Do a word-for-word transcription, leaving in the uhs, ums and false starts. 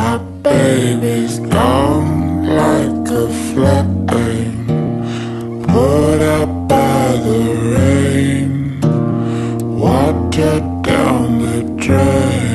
My baby's gone like a flame, put out by the rain, water down the drain.